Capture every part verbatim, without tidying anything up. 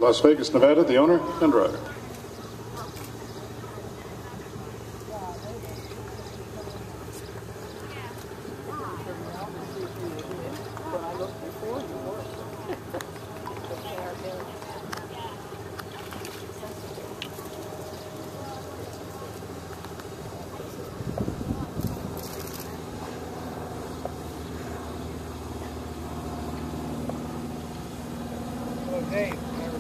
Las Vegas, Nevada, the owner and driver. Dave.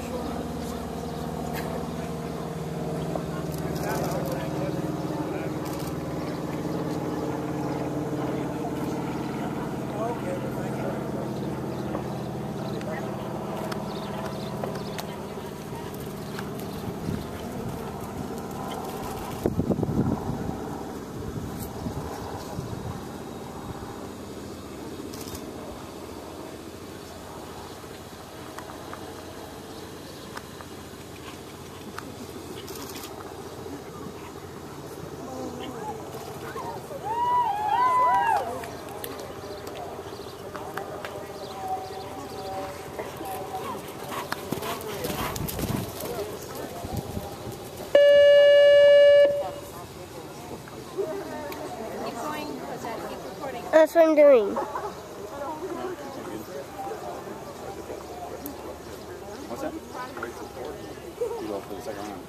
That's what I'm doing. What's that? You go for the second round.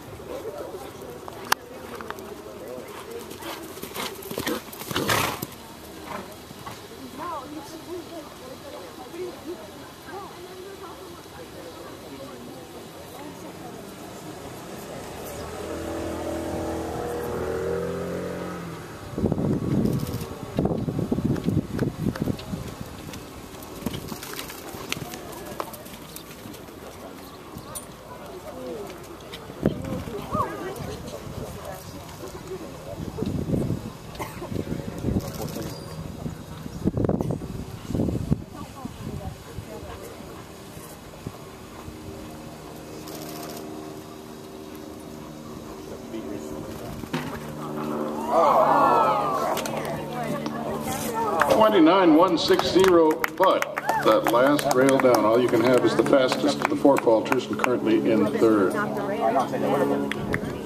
twenty-nine one sixty, but that last rail down, all you can have is the fastest of the four falters and currently in third.